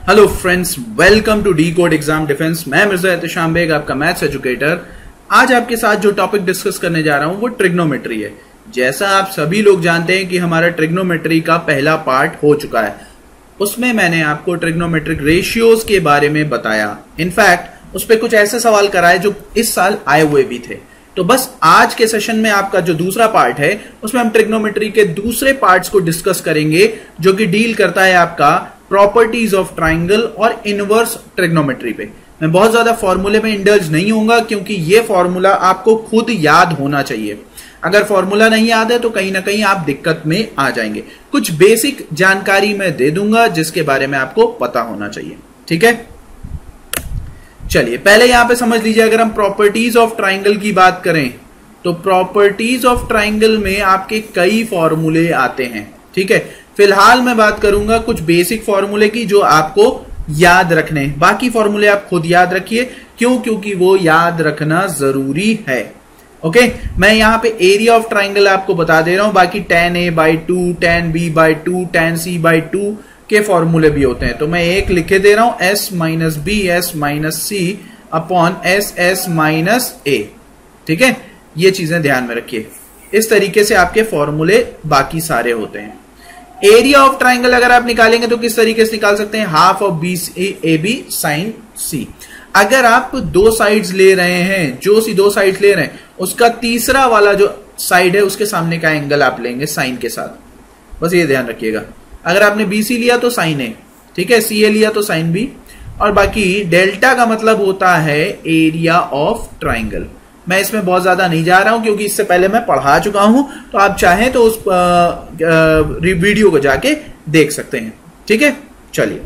Hello friends, welcome to the code exam defence. मैं मिर्जा एहतेशाम बेग, आपका maths educator. आज आपके साथ जो टॉपिक डिस्कस करने जा रहा हूं वो ट्रिग्नोमेट्री है। जैसा आप सभी लोग जानते हैं कि हमारा ट्रिग्नोमेट्री का पहला पार्ट हो चुका है। उसमें मैंने आपको ट्रिग्नोमेट्रिक रेशियोज के बारे में बताया। इनफैक्ट उस पर कुछ ऐसे सवाल कराए जो इस साल आए हुए भी थे। तो बस आज के सेशन में आपका जो दूसरा पार्ट है उसमें हम ट्रिग्नोमेट्री के दूसरे पार्ट्स को डिस्कस करेंगे, जो कि डील करता है आपका प्रॉपर्टीज ऑफ ट्राइंगल और इनवर्स ट्रिग्नोमेट्री पे। मैं बहुत ज्यादा फॉर्मूले में इंडल्ज नहीं होऊंगा, क्योंकि ये फॉर्मूला आपको खुद याद होना चाहिए। अगर फॉर्मूला नहीं याद है तो कहीं ना कहीं आप दिक्कत में आ जाएंगे। कुछ बेसिक जानकारी मैं दे दूंगा जिसके बारे में आपको पता होना चाहिए। ठीक है, चलिए पहले यहां पे समझ लीजिए। अगर हम प्रॉपर्टीज ऑफ ट्राइंगल की बात करें तो प्रॉपर्टीज ऑफ ट्राइंगल में आपके कई फॉर्मूले आते हैं। ठीक है, फिलहाल मैं बात करूंगा कुछ बेसिक फॉर्मूले की जो आपको याद रखने हैं। बाकी फॉर्मूले आप खुद याद रखिए। क्यों? क्योंकि वो याद रखना जरूरी है। ओके, मैं यहां पे एरिया ऑफ ट्राइंगल आपको बता दे रहा हूं। बाकी tan a/2, tan b/2, tan c/2 के फॉर्मूले भी होते हैं। तो मैं एक लिखे दे रहा हूं, s minus B s minus C upon s minus a। ठीक है, ये चीजें ध्यान में रखिए। इस तरीके से आपके फॉर्मूले बाकी सारे होते हैं। एरिया ऑफ ट्राइंगल अगर आप निकालेंगे तो किस तरीके से निकाल सकते हैं? Half of B A B sine C. अगर आप दो साइड्स ले रहे हैं, जो सी दो साइड्स ले रहे हैं, उसका तीसरा वाला जो साइड है उसके सामने का एंगल आप लेंगे साइन के साथ। बस ये ध्यान रखिएगा। अगर आपने बी सी लिया तो साइन ए, ठीक है, सी ए लिया तो साइन बी। और बाकी डेल्टा का मतलब होता है एरिया ऑफ ट्राइंगल। मैं इसमें बहुत ज्यादा नहीं जा रहा हूं क्योंकि इससे पहले मैं पढ़ा चुका हूं। तो आप चाहें तो उस वीडियो को जाके देख सकते हैं। ठीक है, चलिए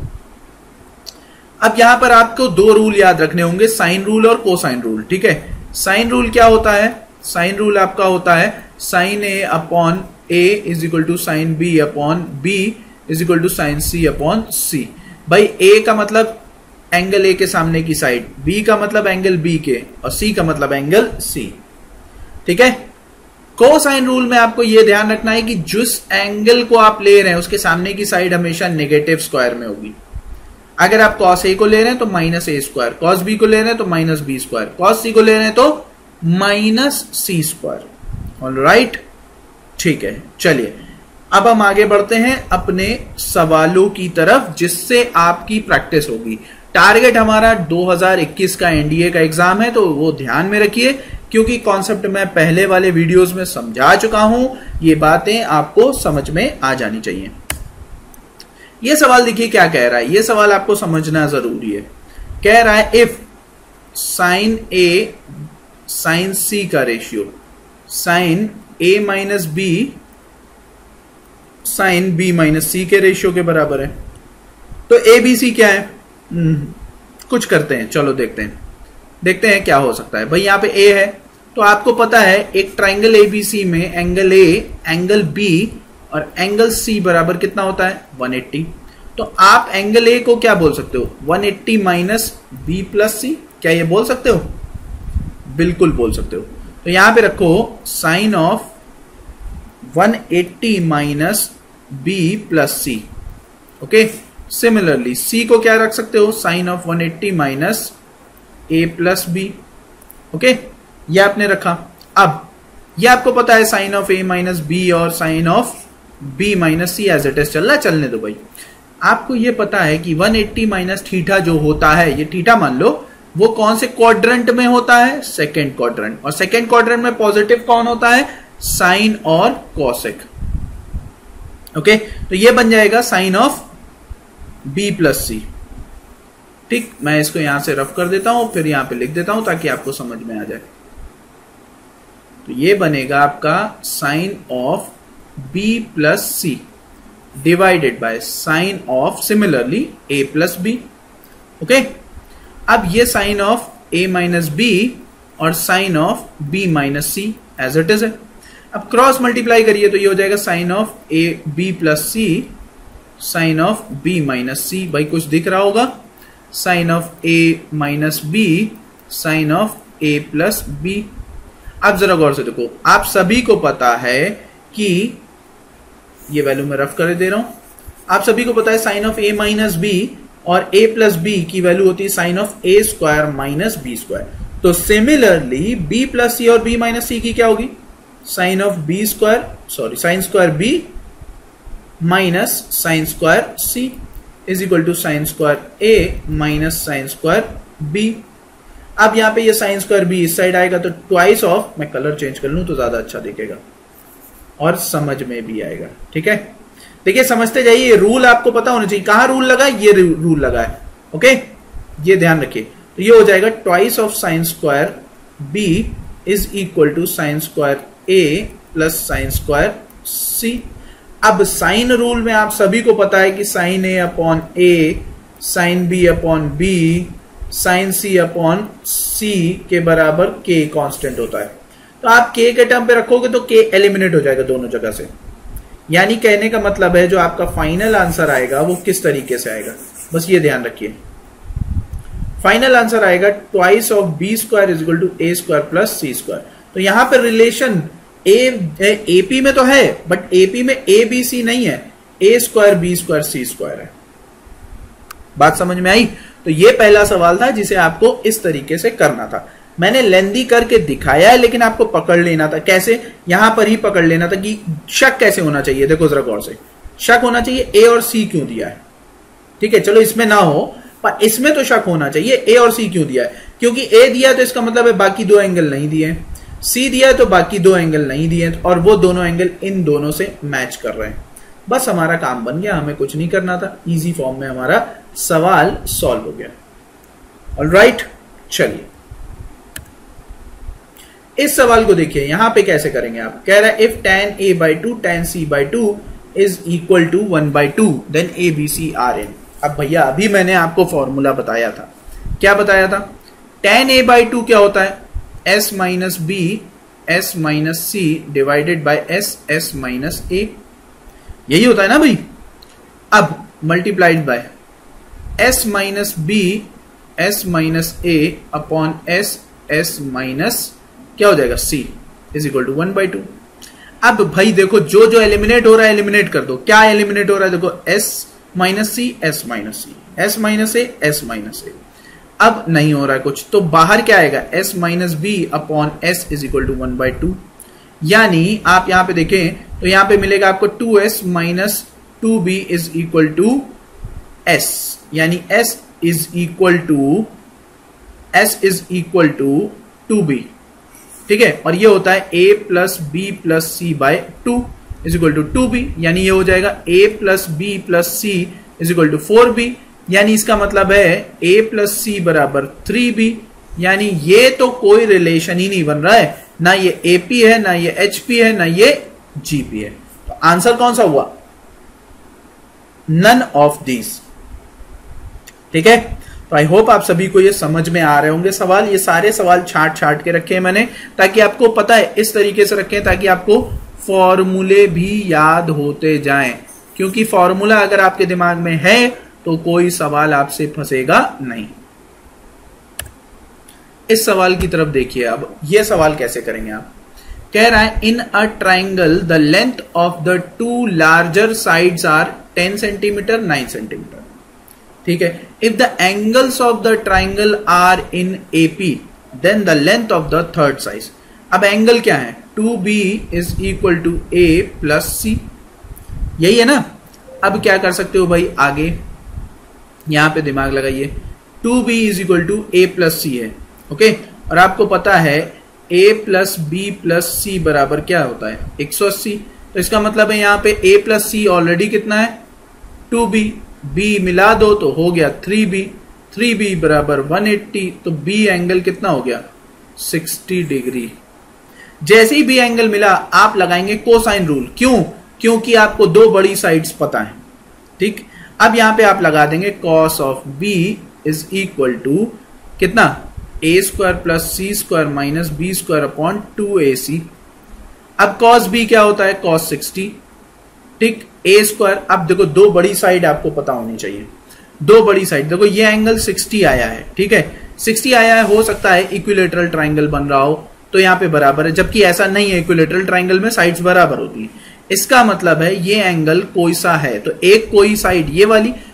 अब यहां पर आपको दो रूल याद रखने होंगे, साइन रूल और कोसाइन रूल। ठीक है, साइन रूल क्या होता है? साइन रूल आपका होता है sine A upon A is equal to sine B upon B is equal to sine C upon C. भाई ए का मतलब एंगल ए के सामने की साइड, बी का मतलब एंगल बी के, और सी का मतलब एंगल सी। ठीक है, कोसाइन रूल में आपको यह ध्यान रखना है कि जिस एंगल को आप ले रहे हैं उसके सामने की साइड हमेशा नेगेटिव स्क्वायर में होगी। अगर आप कॉस ए को ले रहे हैं तो minus A square, cos B को ले रहे हैं तो minus B square, cos C को ले रहे हैं तो माइनस सी स्क्वायर। ऑलराइट, ठीक है, चलिए अब हम आगे बढ़ते हैं अपने सवालों की तरफ जिससे आपकी प्रैक्टिस होगी। टारगेट हमारा 2021 का एनडीए का एग्जाम है, तो वो ध्यान में रखिए, क्योंकि कॉन्सेप्ट मैं पहले वाले वीडियोस में समझा चुका हूं। ये बातें आपको समझ में आ जानी चाहिए। ये सवाल देखिए क्या कह रहा है, ये सवाल आपको समझना जरूरी है। कह रहा है if sine A sine C का ratio sine A minus B sine B minus C के रेशियो के बराबर है, तो ए बी सी क्या है? कुछ करते हैं, चलो देखते हैं क्या हो सकता है। भाई यहां पे ए है तो आपको पता है एक ट्राइंगल एबीसी में एंगल ए, एंगल बी और एंगल सी बराबर कितना होता है? 180। तो आप एंगल ए को क्या बोल सकते हो? 180 माइनस बी प्लस सी। क्या ये बोल सकते हो? बिल्कुल बोल सकते हो। तो यहां पे रखो sine of 180 minus B plus C. Okay, similarly C को क्या रख सकते हो? Sine of 180 minus A plus B. Okay, ये आपने रखा। अब ये आपको पता है sine of A minus B और sine of B minus C as it is चलने दो भाई। आपको ये पता है कि 180 माइनस थीटा जो होता है, ये थीटा मान लो, वो कौन से क्वाड्रेंट में होता है? Second quadrant. और सेकेंड क्वाड्रेंट में पॉजिटिव कौन होता है? साइन और कॉसेक। ओके, तो ये बन जाएगा sine of B plus C. ठीक, मैं इसको यहां से रफ कर देता हूं, फिर यहां पे लिख देता हूं ताकि आपको समझ में आ जाए। तो ये बनेगा आपका sine of B plus C divided by sine of similarly A plus B. Okay, अब ये sine of A minus B और sine of B minus C as it is है। अब क्रॉस मल्टीप्लाई करिए तो ये हो जाएगा sine of A B plus C sine of B minus C. भाई कुछ दिख रहा होगा? Sine of A minus B sine of A plus B. अब जरा गौर से देखो, आप सभी को पता है कि ये वैल्यू मैं रफ कर दे रहा हूं। आप सभी को पता है sine of A minus B और a प्लस बी की वैल्यू होती है sine of a square minus B square. तो सिमिलरली b प्लस सी और b माइनस सी की क्या होगी, sine of B square, sorry sine square b minus sine square c is equal to sine square a minus sine square b। अब यहां पे ये sine square b इस side आएगा तो ट्वाइस ऑफ, मैं कलर चेंज कर लूं तो ज्यादा अच्छा दिखेगा और समझ में भी आएगा। ठीक है, देखिए समझते जाइए, ये रूल आपको पता होना चाहिए। कहां रूल लगा है, ये रूल लगा है। ओके, ये ध्यान रखिए। तो ये हो जाएगा twice of sine square b is equal to sine square a plus sine square c। अब साइन रूल में आप सभी को पता है कि sine a upon a, sine b upon b, sine c upon c के बराबर k कांस्टेंट होता है। तो आप k के टर्म पे रखोगे तो k एलिमिनेट हो जाएगा दोनों जगह से। यानी कहने का मतलब है जो आपका फाइनल आंसर आएगा वो किस तरीके से आएगा, बस ये ध्यान रखिए। फाइनल आंसर आएगा twice of B square is equal to A square plus C square. तो यहां पर रिलेशन एपी में तो है, बट एपी में ए बी सी नहीं है, A square B square C square है। बात समझ में आई? तो ये पहला सवाल था जिसे आपको इस तरीके से करना था। मैंने लेंदी करके दिखाया है, लेकिन आपको पकड़ लेना था। कैसे? यहां पर ही पकड़ लेना था कि शक कैसे होना चाहिए। देखो जरा गौर से, शक होना चाहिए ए और सी क्यों दिया है। ठीक है, चलो इसमें ना हो, पर इसमें तो शक होना चाहिए ए और सी क्यों दिया है। क्योंकि ए दिया है तो इसका मतलब है बाकी दो एंगल नहीं दिए, सी दिया है तो बाकी दो एंगल नहीं दिए, और वो दोनों एंगल इन दोनों से मैच कर रहे हैं। बस हमारा काम बन गया, हमें कुछ नहीं करना था। इजी फॉर्म में हमारा सवाल सॉल्व हो गया। ऑलराइट, चलिए इस सवाल को देखिए, यहां पे कैसे करेंगे आप। कह रहा है if tan a by 2 tan c by 2 is equal to 1 by 2 then a b c are in। अब भैया अभी मैंने आपको फॉर्मूला बताया था। क्या बताया था? tan a by 2 क्या होता है? s minus b s minus c divided by s minus a, यही होता है ना भाई। अब multiplied by s minus b s minus a upon s minus क्या हो जाएगा c is equal to 1 by 2। अब भाई देखो जो जो एलिमिनेट हो रहा है एलिमिनेट कर दो। क्या एलिमिनेट हो रहा है? देखो s minus C s minus C, s minus a s minus a। अब नहीं हो रहा है कुछ, तो बाहर क्या आएगा? s minus B upon s is equal to 1 by 2। यानी आप यहां पे देखें तो यहां पे मिलेगा आपको 2s minus 2b is equal to s, यानी s is equal to 2b। ठीक है, और ये होता है a plus B plus C by 2 is equal to 2b, यानी ये हो जाएगा a plus B plus C is equal to 4b। यानी इसका मतलब है a प्लस सी बराबर 3b। यानी ये तो कोई रिलेशन ही नहीं बन रहा है, ना ये AP है, ना ये HP है, ना ये GP है। तो आंसर कौन सा हुआ? None of these. ठीक है, तो आई होप आप सभी को ये समझ में आ रहे होंगे सवाल। ये सारे सवाल छाट के रखे हैं मैंने, ताकि आपको पता है, इस तरीके से रखे हैं ताकि आपको फॉर्मूले भी याद होते जाएं। क्योंकि फॉर्मूला अगर आपके दिमाग में है तो कोई सवाल आपसे फंसेगा नहीं। इस सवाल की तरफ देखिए। अब ये सवाल कैसे करेंगे आप? कह रहा है in a triangle the length of the two larger sides are 10 centimetre 9 centimetre. ठीक है, if the angles of the triangle are in AP then the length of the third side. अब एंगल क्या है? 2b is equal to a plus c, यही है ना। अब क्या कर सकते हो भाई आगे, यहां पे दिमाग लगाइए। 2b is equal to a plus c है, ओके। और आपको पता है a plus B plus c बराबर क्या होता है? 180। तो इसका मतलब है यहां पे a प्लस सी ऑलरेडी कितना है? 2b, b मिला दो तो हो गया 3b, 3b बराबर 180। तो b एंगल कितना हो गया? 60 डिग्री। जैसे ही b एंगल मिला आप लगाएंगे कोसाइन रूल। क्यों? क्योंकि आपको दो बड़ी साइड्स पता है। ठीक, अब यहां पे आप लगा देंगे cos of b is equal to कितना? a square plus C square minus B square upon 2ac। अब cos b क्या होता है? cos 60। ठीक, a स्क्वायर। अब देखो दो बड़ी साइड आपको पता होनी चाहिए। दो बड़ी साइड देखो, ये एंगल 60 आया है, ठीक है, 60 आया है। हो सकता है इक्विलेटरल ट्राइंगल बन रहा हो तो यहाँ पे बराबर है, जबकि ऐसा नहीं है। इक्विलेटरल ट्राइंगल में साइड्स बराबर होती है। इसका मतलब है ये एंगल कोई सा है, तो एक कोई साइड ये वाली,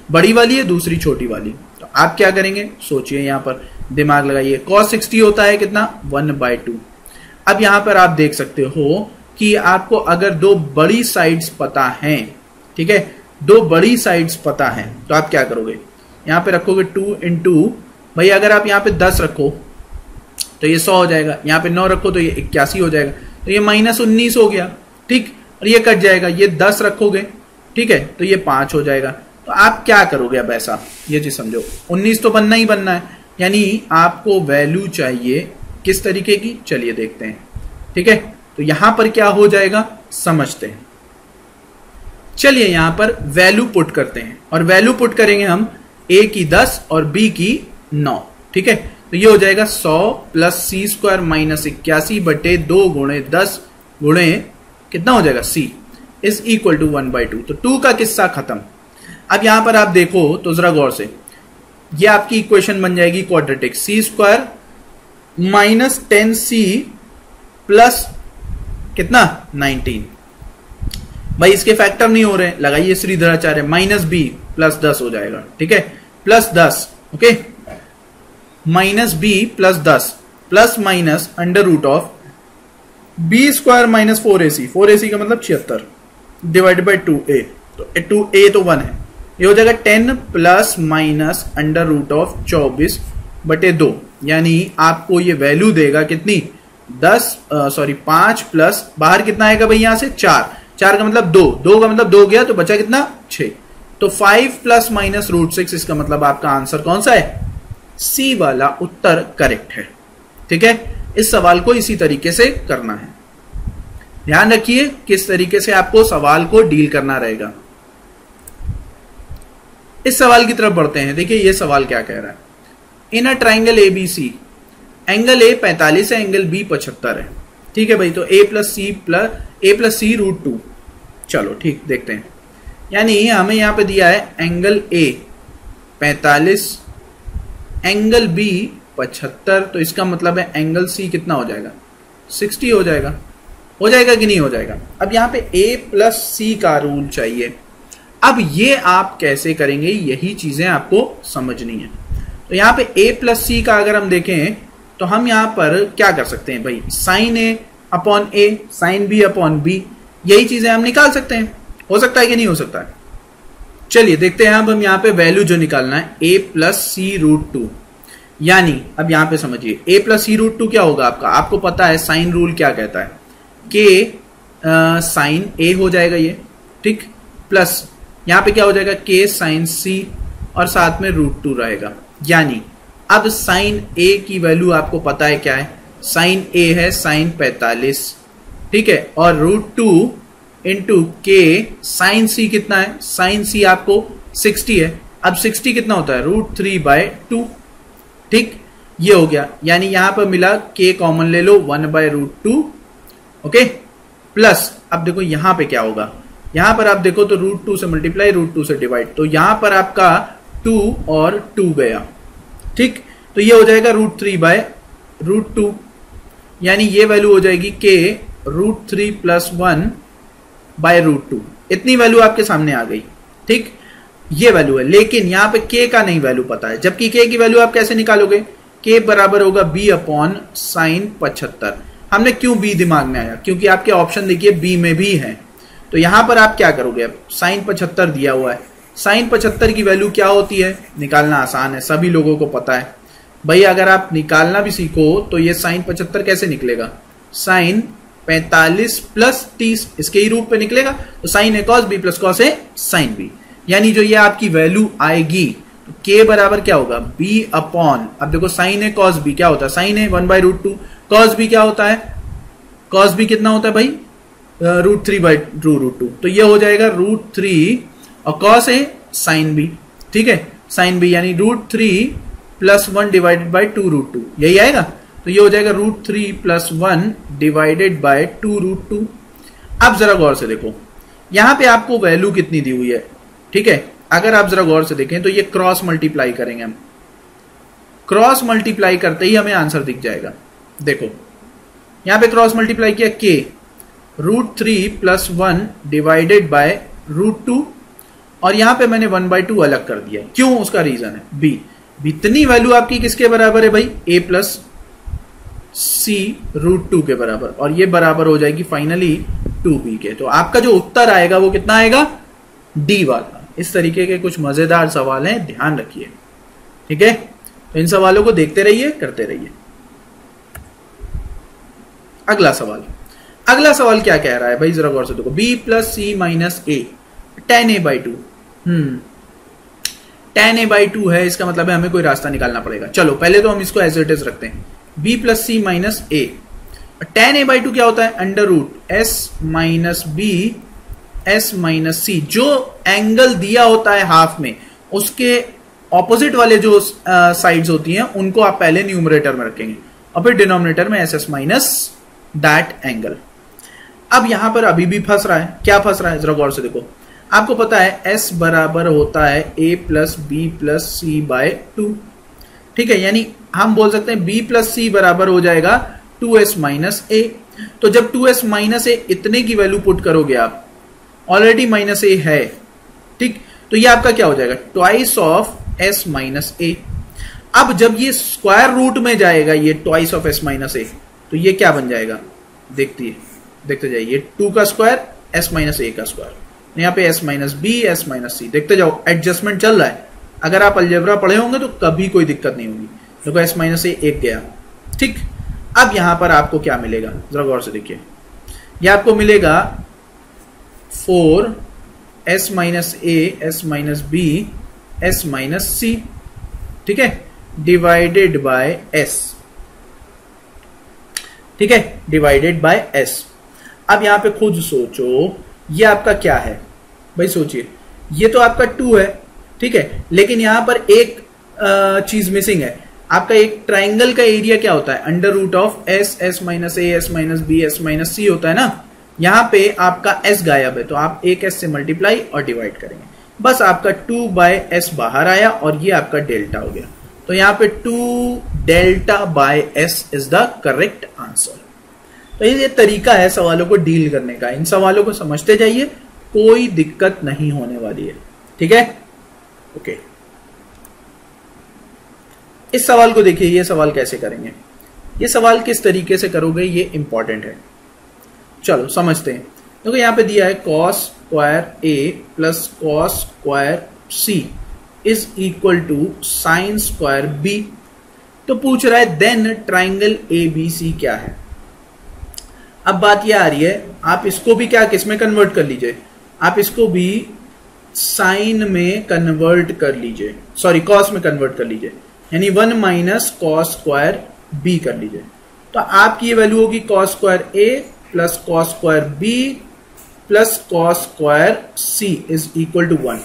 बड़ी वाली है, दूसरी छोटी वाली। तो आप क्या करेंगे, सोचिए, यहां पर दिमाग लगाइए। cos 60 होता है कितना, 1/2। अब यहां पर आप देख सकते हो कि आपको अगर दो बड़ी साइड्स पता हैं, ठीक है, दो बड़ी साइड्स पता हैं, तो आप क्या करोगे, यहां पे रखोगे 2 इंटू, भाई अगर आप यहां पे 10 रखो तो ये 100 हो जाएगा, यहां पे 9 रखो तो ये 81 हो जाएगा, तो ये -19 हो गया, ठीक, और ये कट जाएगा, ये 10 रखोगे, ठीक है, तो ये 5 हो जाएगा। तो आप क्या करोगे अब ऐसा, ये चीज समझो, 19 तो बनना ही बनना है, यानी आपको वैल्यू चाहिए किस तरीके की, चलिए देखते हैं, ठीक है। तो यहां पर क्या हो जाएगा समझते हैं। चलिए यहां पर वैल्यू पुट करते हैं, और वैल्यू पुट करेंगे हम a की 10 और b की 9, ठीक है। तो ये हो जाएगा 100 प्लस c² माइनस 81 बटे 2 गुणे 10 गुणे कितना हो जाएगा c इज इक्वल टू 1/2। तो 2 का किस्सा खत्म। अब यहां पर आप देखो तो जरा गौर से, ये आपकी इक्वेशन बन जाएगी quadratic, c² minus 10c plus कितना 19। भाई इसके फैक्टर नहीं हो रहे, लगाइए श्रीधराचार्य, -b प्लस 10 हो जाएगा, ठीक है, plus 10, okay, -b plus 10 plus minus under root of b² minus 4ac, 4ac का मतलब 76 डिवाइडेड बाई 2a, तो 2a तो 1 है, ये हो जाएगा 10 plus minus under root of 24 बटे 2, यानी आपको ये वैल्यू देगा कितनी 5 प्लस बाहर कितना आएगा भाई यहां से 4 का मतलब 2 का मतलब 2 गया, तो बचा कितना 6, तो 5 प्लस माइनस √6, इसका मतलब आपका आंसर कौन सा है, सी वाला उत्तर करेक्ट है, ठीक है। इस सवाल को इसी तरीके से करना है, ध्यान रखिए किस तरीके से आपको सवाल को डील करना रहेगा। इस सवाल की तरफ बढ़ते हैं। देखिए ये सवाल क्या कह रहा है, in a triangle ABC angle A 45 है, एंगल B 75 है, ठीक है भाई। तो a प्लस सी √2, चलो ठीक देखते हैं। यानी हमें यहां पे दिया है एंगल A 45, एंगल B 75, तो इसका मतलब है एंगल C कितना हो जाएगा 60 हो जाएगा कि नहीं हो जाएगा। अब यहां पे A प्लस C का रूल चाहिए। अब ये आप कैसे करेंगे, यही चीजें आपको समझनी है। तो यहां पे A प्लस C का अगर हम देखें तो हम यहां पर क्या कर सकते हैं भाई, sine A upon A, sine B upon B, यही चीजें हम निकाल सकते हैं। हो सकता है कि नहीं हो सकता है, चलिए देखते हैं। अब हम यहां पे वैल्यू जो निकालना है A प्लस C √2, यानी अब यहां पे समझिए A प्लस C √2 क्या होगा आपका, आपको पता है साइन रूल क्या कहता है, K साइन A हो जाएगा ये, ठीक, प्लस यहां पे क्या हो जाएगा K साइन C और साथ में √2 रहेगा। यानी अब साइन A की वैल्यू आपको पता है क्या है, साइन A है साइन 45, ठीक है, और √2 इंटू K साइन C कितना है, साइन C आपको 60 है। अब 60 कितना होता है √3/2, ठीक, ये हो गया। यानी यहां पर मिला K कॉमन ले लो 1/√2, ओके, प्लस अब देखो यहां पे क्या होगा, यहां पर आप देखो तो √2 से मल्टीप्लाई, √2 से डिवाइड, तो यहां पर आपका 2 और 2 गया, ठीक, तो ये हो जाएगा √3/√2, यानी ये वैल्यू हो जाएगी K √3 + 1/√2। इतनी वैल्यू आपके सामने आ गई, ठीक, ये वैल्यू है। लेकिन यहां पे K का नहीं वैल्यू पता है, जबकि K की वैल्यू आप कैसे निकालोगे, K बराबर होगा B अपॉन साइन 75। हमने क्यों B दिमाग में आया, क्योंकि आपके ऑप्शन देखिए B में भी है। तो यहां पर आप क्या करोगे, अब साइन 75 दिया हुआ है, साइन 75 की वैल्यू क्या होती है, निकालना आसान है, सभी लोगों को पता है भाई। अगर आप निकालना भी सीखो तो ये साइन 75 कैसे निकलेगा, साइन 45 प्लस 30 इसके ही रूप पे निकलेगा, तो sine A cos B plus cos A sine B, यानी जो ये आपकी वैल्यू आएगी तो K बराबर क्या होगा B अपॉन, अब देखो साइन ए कॉस B क्या होता है, साइन ए 1/√2, कॉस B क्या होता है, कॉस B कितना होता है भाई √3/√2, तो ये हो जाएगा √3 और कॉस ए साइन B, ठीक है, साइन B यानी √3 + 1 डिवाइडेड बाई 2√2, यही आएगा। तो ये हो जाएगा √3 + 1 डिवाइडेड बाई 2√2। अब जरा गौर से देखो यहां पे आपको वैल्यू कितनी दी हुई है, ठीक है, अगर आप जरा गौर से देखें तो ये क्रॉस मल्टीप्लाई करेंगे हम, क्रॉस मल्टीप्लाई करते ही हमें आंसर दिख जाएगा। देखो यहां पे क्रॉस मल्टीप्लाई किया, K √3 + 1 डिवाइडेड बाय √2 और यहां पे मैंने 1/2 अलग कर दिया। क्यों? उसका रीजन है b। इतनी वैल्यू आपकी किसके बराबर है भाई? a प्लस सी √2 के बराबर, और ये बराबर हो जाएगी फाइनली 2b के। तो आपका जो उत्तर आएगा वो कितना आएगा? डी वाला। इस तरीके के कुछ मजेदार सवाल हैं, ध्यान रखिए। ठीक है, तो इन सवालों को देखते रहिए, करते रहिए। अगला सवाल क्या कह रहा है भाई, जरा गौर से देखो। b plus c minus a tan a/2। tan a/2 है, इसका मतलब है हमें कोई रास्ता निकालना पड़ेगा। चलो पहले तो हम इसको एज इट इज रखते हैं, b plus c minus a. tan a/2 क्या होता है? Under root s minus B s minus c. जो एंगल दिया होता है हाफ में, उसके ऑपोजिट वाले जो साइड्स होती हैं उनको आप पहले न्यूमरेटर में रखेंगे और फिर डिनोमिनेटर में ss माइनस दैट एंगल। अब यहां पर अभी भी फंस रहा है। क्या फंस रहा है? जरा गौर से देखो। आपको पता है s बराबर होता है a plus B plus C by 2। ठीक है, यानी हम बोल सकते हैं b प्लस सी बराबर हो जाएगा 2s माइनस ए। तो जब 2s माइनस ए इतने की वैल्यू पुट करोगे आप, ऑलरेडी माइनस ए है, ठीक, तो ये आपका क्या हो जाएगा? Twice of s minus a. अब जब ये स्क्वायर रूट में जाएगा, ये twice of s minus a, तो ये क्या बन जाएगा? देखते जाइए, 2 का स्क्वायर s माइनस ए का स्क्वायर, यहाँ पे s minus B s minus c. देखते जाओ, एडजस्टमेंट चल रहा है। अगर आप अलजेब्रा पढ़े होंगे तो कभी कोई दिक्कत नहीं होगी। देखो s माइनस ए एक गया, ठीक। अब यहां पर आपको क्या मिलेगा? जरा गौर से देखिए। यह आपको मिलेगा 4 s minus a s minus B s minus c, ठीक है, डिवाइडेड बाय s। ठीक है, डिवाइडेड बाय s। अब यहां पे खुद सोचो, ये आपका क्या है भाई? सोचिए, ये तो आपका 2 है, ठीक है, लेकिन यहां पर एक चीज मिसिंग है। आपका एक ट्राइंगल का एरिया क्या होता है? Under root of s s minus a s minus B s minus c होता है ना। यहां पे आपका s गायब है, तो आप एक s से मल्टीप्लाई और डिवाइड करेंगे। बस आपका 2 बाय s बाहर आया और ये आपका डेल्टा हो गया। तो यहां पे 2 delta by s is the correct answer. तो ये तरीका है सवालों को डील करने का। इन सवालों को समझते जाइए, कोई दिक्कत नहीं होने वाली है। ठीक है, ओके। इस सवाल को देखिए, ये सवाल कैसे करेंगे, ये सवाल किस तरीके से करोगे, ये इंपॉर्टेंट है। चलो समझते हैं। देखो यहां पे दिया है cos square a plus cos square c is equal to sine square b। तो पूछ रहा है देन ट्राइंगल ABC क्या है। अब बात यह आ रही है, आप इसको भी क्या किस में कन्वर्ट कर लीजिए, आप इसको भी साइन में कन्वर्ट कर लीजिए, सॉरी कॉस में कन्वर्ट कर लीजिए, यानी 1 माइनस कॉस स्क्वायर बी कर लीजिए। तो आपकी ये वैल्यू होगी cos square a plus cos square b plus cos square c is equal to 1।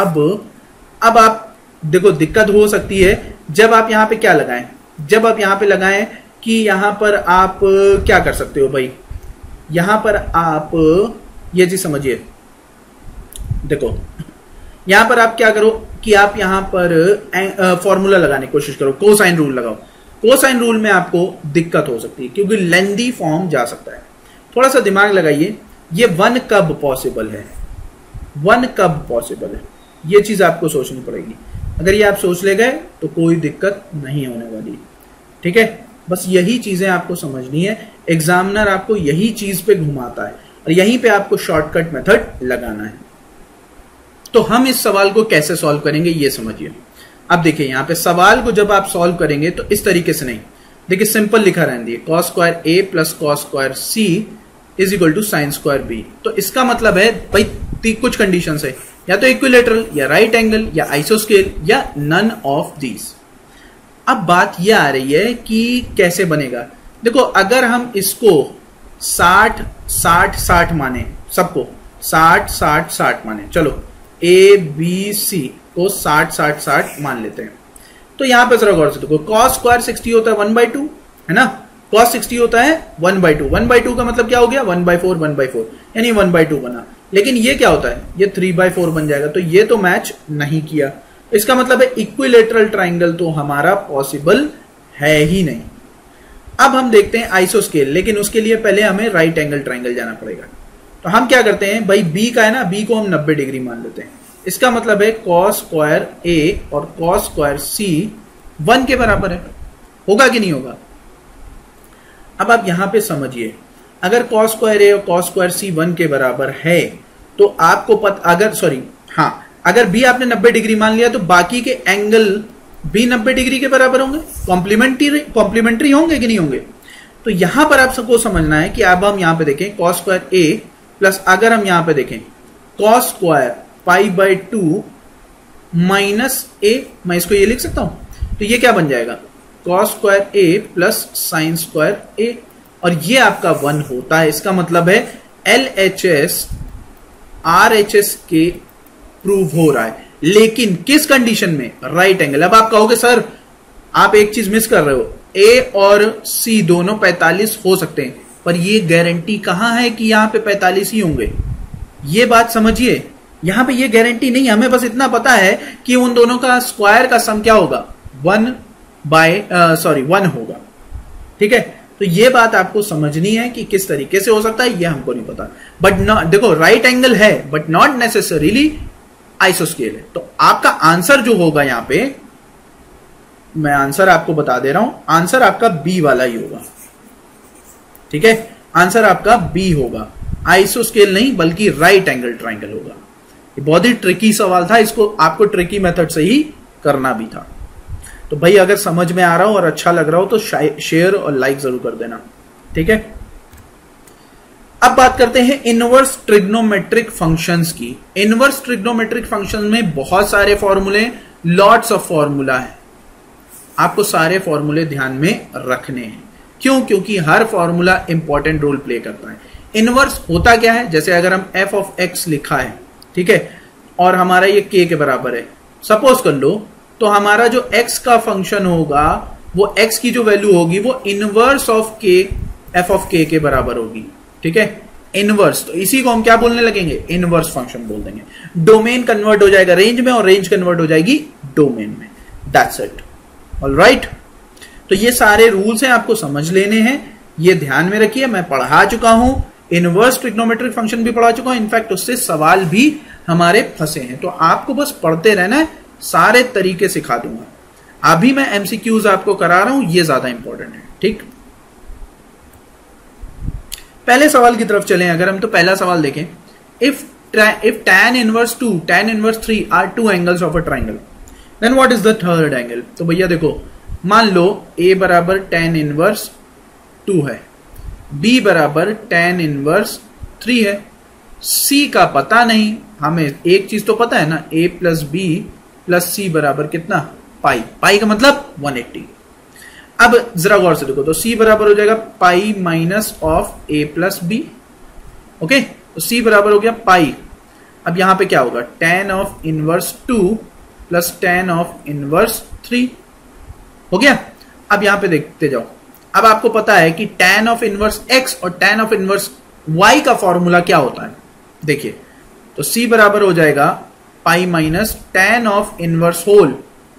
अब आप देखो, दिक्कत हो सकती है जब आप यहां पे क्या लगाएं, जब आप यहां पे लगाएं कि यहां पर आप क्या कर सकते हो भाई, यहां पर आप ये चीज समझिए। देखो यहां पर आप क्या करो कि आप यहां पर फॉर्मूला लगाने की कोशिश करो, कोसाइन रूल लगाओ। कोसाइन रूल में आपको दिक्कत हो सकती है क्योंकि लेंदी फॉर्म जा सकता है। थोड़ा सा दिमाग लगाइए, ये 1 कब पॉसिबल है, 1 कब पॉसिबल है, ये चीज आपको सोचनी पड़ेगी। अगर ये आप सोच ले गए तो कोई दिक्कत नहीं होने वाली। ठीक है, बस यही चीजें आपको समझनी है। एग्जामिनर आपको यही चीज पे घुमाता है और यहीं पे आपको शॉर्टकट मेथड लगाना है। तो हम इस सवाल को कैसे सॉल्व करेंगे ये समझिए। अब देखिए यहां पे सवाल को जब आप सॉल्व करेंगे तो इस तरीके से नहीं, देखिए सिंपल लिखा रहने दिए, cos square a plus cos square c is equal to sine square b. तो इसका मतलब है भाई कुछ कंडीशन है, या तो इक्विलेटरल या राइट एंगल या आइसोस्केल या नन ऑफ दीज। अब बात यह आ रही है कि कैसे बनेगा। देखो अगर हम इसको 60-60-60 माने, सबको 60-60-60 माने, चलो ए बी सी को 60-60-60 मान लेते हैं। तो यहां पर जरा गौर से देखो, कॉस स्क्वायर 60 होता है 1/2, है ना, कॉस 60 होता है 1/2, 1/2 का मतलब क्या हो गया 1/4, 1/4 यानी 1/2 बना। लेकिन ये क्या होता है, ये 3/4 बन जाएगा, तो ये तो मैच नहीं किया। इसका मतलब है इक्विलेटरल ट्राइंगल तो हमारा पॉसिबल है ही नहीं। अब हम देखते हैं आइसोस्केल, लेकिन उसके लिए पहले हमें राइट एंगल ट्राइंगल जाना पड़ेगा। तो हम क्या करते हैं भाई, बी का है ना, बी को हम 90 डिग्री मान लेते हैं। इसका मतलब है cos स्क्वायर ए और cos स्क्वायर सी 1 के बराबर है। होगा कि नहीं होगा? अब आप यहां पे समझिए, अगर cos स्क्वायर ए और cos स्क्वायर सी 1 के बराबर है तो आपको अगर भी आपने 90 डिग्री मान लिया तो बाकी के एंगल भी 90 डिग्री के बराबर होंगे, कॉम्प्लीमेंट्री होंगे कि नहीं होंगे? तो यहां पर आप सबको समझना है कि अब हम यहां पे देखें cos स्क्वायर ए प्लस अगर हम यहां पे देखें cos square pi by 2 minus a, मैं इसको ये लिख सकता हूं, तो ये क्या बन जाएगा cos square a plus sine square a, और ये आपका 1 होता है। इसका मतलब है LHS RHS के प्रूव हो रहा है, लेकिन किस कंडीशन में? Right angle. अब आप कहोगे सर आप एक चीज मिस कर रहे हो, ए और सी दोनों 45 हो सकते हैं, पर ये गारंटी कहां है कि यहां पे 45 ही होंगे? ये बात समझिए, यहां पे ये गारंटी नहीं, हमें बस इतना पता है कि उन दोनों का स्क्वायर का सम क्या होगा 1 होगा। ठीक है, तो ये बात आपको समझनी है कि किस तरीके से हो सकता है, ये हमको नहीं पता। बट देखो राइट एंगल है बट नॉट नेसेसरीली आइसोस्केल है। तो आपका आंसर जो होगा यहां पे, मैं आंसर आपको बता दे रहा हूं, आंसर आपका बी वाला ही होगा। ठीक है, आंसर आपका बी होगा, आइसोस्केल नहीं बल्कि राइट एंगल ट्राइंगल होगा। ये बहुत ही ट्रिकी सवाल था, इसको आपको ट्रिकी मेथड से ही करना भी था। तो भाई अगर समझ में आ रहा हो और अच्छा लग रहा हो तो शेयर और लाइक जरूर कर देना। ठीक है, अब बात करते हैं इनवर्स ट्रिग्नोमेट्रिक फंक्शंस की। इनवर्स ट्रिग्नोमेट्रिक फंक्शन में बहुत सारे फॉर्मूले, लॉट्स ऑफ फॉर्मूला है, आपको सारे फॉर्मूले ध्यान में रखने हैं। क्यों? क्योंकि हर फॉर्मूला इंपॉर्टेंट रोल प्ले करता है। इनवर्स होता क्या है? जैसे अगर हम f ऑफ x लिखा है, ठीक है, और हमारा ये k के बराबर है, सपोज कर लो, तो हमारा जो x का फंक्शन होगा वो x की जो वैल्यू होगी वो inverse of k f of k के बराबर होगी। ठीक है, इनवर्स, तो इसी को हम क्या बोलने लगेंगे? इनवर्स फंक्शन बोल देंगे। डोमेन कन्वर्ट हो जाएगा रेंज में और रेंज कन्वर्ट हो जाएगी डोमेन में। That's it. ऑलराइट, तो ये सारे रूल्स हैं, आपको समझ लेने हैं, ये ध्यान में रखिए। मैं पढ़ा चुका हूं, इनवर्स ट्रिग्नोमेट्रिक फंक्शन भी पढ़ा चुका हूं, इनफैक्ट उससे सवाल भी हमारे फंसे हैं, तो आपको बस पढ़ते रहना है, सारे तरीके सिखा दूंगा। अभी मैं एमसीक्यूज आपको करा रहा हूं, ये ज्यादा इंपॉर्टेंट है। ठीक, पहले सवाल की तरफ चलें। अगर हम तो पहला सवाल देखें, if tan inverse 2 tan inverse 3 are two angles of a triangle, then what is the third angle? तो भैया देखो, मान लो a बराबर tan इनवर्स 2 है, b बराबर tan इनवर्स 3 है, c का पता नहीं, हमें एक चीज तो पता है ना, a plus b plus c बराबर कितना? पाई। पाई का मतलब 180। अब जरा गौर से देखो, तो c बराबर हो जाएगा pi minus of a plus b। Okay, तो c बराबर हो गया पाई। अब यहां पे क्या होगा? tan of inverse 2 plus tan of inverse 3 हो गया। अब यहां पे देखते जाओ, अब आपको पता है कि tan ऑफ इनवर्स x और tan ऑफ इनवर्स y का फॉर्मूला क्या होता है? देखिए, तो c बराबर हो जाएगा pi minus tan of inverse whole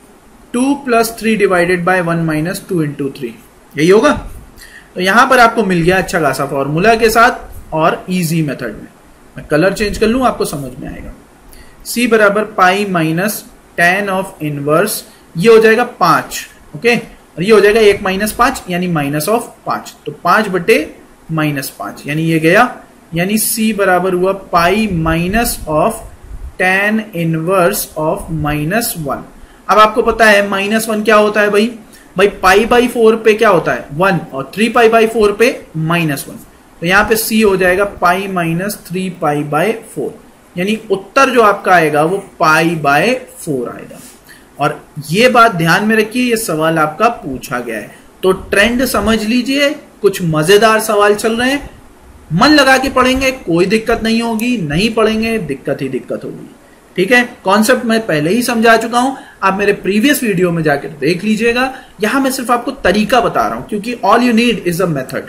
2 plus 3 divided by 1 minus 2 into 3, यही होगा। तो यहां पर आपको मिल गया अच्छा खासा फॉर्मूला के साथ और इजी मेथड में। मैं कलर चेंज कर लूं, आपको समझ में आएगा। c बराबर pi minus tan of inverse, ये हो जाएगा 5, ओके, और ये हो जाएगा 1 माइनस 5 यानी माइनस ऑफ 5, तो 5 बटे माइनस 5 यानी ये गया, यानी c बराबर हुआ pi minus of tan inverse of minus 1। अब आपको पता है माइनस 1 क्या होता है भाई? पाई बाई 4 पे क्या होता है? 1, और 3 पाई बाई 4 पे माइनस 1, तो यहां पे c हो जाएगा पाई माइनस 3 पाई बाय 4, यानी उत्तर जो आपका आएगा वो पाई बाय 4 आएगा। और ये बात ध्यान में रखिए, ये सवाल आपका पूछा गया है, तो ट्रेंड समझ लीजिए। कुछ मजेदार सवाल चल रहे हैं, मन लगा के पढ़ेंगे कोई दिक्कत नहीं होगी, नहीं पढ़ेंगे दिक्कत ही दिक्कत होगी। ठीक है, कॉन्सेप्ट मैं पहले ही समझा चुका हूं, आप मेरे प्रीवियस वीडियो में जाकर देख लीजिएगा। यहां मैं सिर्फ आपको तरीका बता रहा हूं, क्योंकि all you need is a method.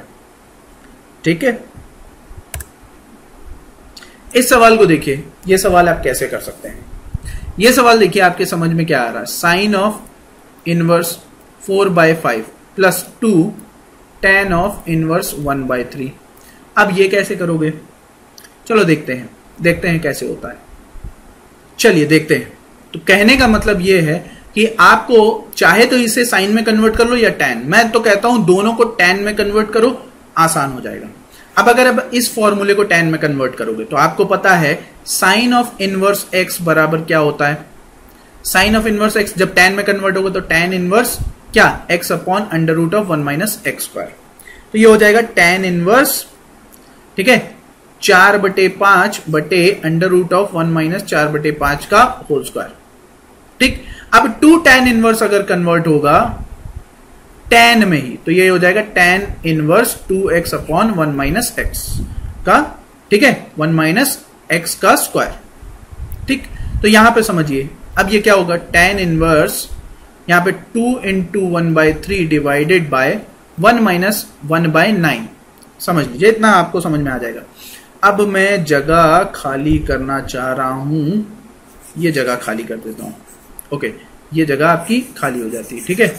ठीक है, इस सवाल को देखिए, यह सवाल आप कैसे कर सकते हैं। यह सवाल देखिए, आपके समझ में क्या आ रहा है? Sine of inverse 4/5 plus 2 tan of inverse 1/3। अब ये कैसे करोगे? चलो देखते हैं कैसे होता है। चलिए देखते हैं। तो कहने का मतलब ये है कि आपको चाहे तो इसे साइन में कन्वर्ट कर लो या टैन, मैं तो कहता हूं दोनों को टैन में कन्वर्ट करो, आसान हो जाएगा। अब अगर अब इस फॉर्मूले को टैन में कन्वर्ट करोगे तो आपको पता है साइन ऑफ इनवर्स एक्स बराबर क्या होता है। साइन ऑफ इनवर्स एक्स जब टैन में कन्वर्ट होगा तो टैन इनवर्स क्या, x upon under root of 1 minus x square. तो ये हो जाएगा टैन इनवर्स, ठीक है, 4/5 बटे अंडर रूट ऑफ 1 माइनस 4/5 का होल स्क्वायर। ठीक, अब टू टैन इनवर्स अगर कन्वर्ट होगा टैन में ही तो ये हो जाएगा tan inverse 2x upon 1 minus x का, ठीक है, 1 माइनस एक्स का स्क्वायर। ठीक, तो यहां पे समझिए अब ये क्या होगा, टैन इनवर्स यहां पे 2 इंटू 1/3 डिवाइडेड बाय 1 माइनस 1/9। समझ लीजिए, इतना आपको समझ में आ जाएगा। अब मैं जगह खाली करना चाह रहा हूं, ये जगह खाली कर देता हूं। ओके, ये जगह आपकी खाली हो जाती है। ठीक है,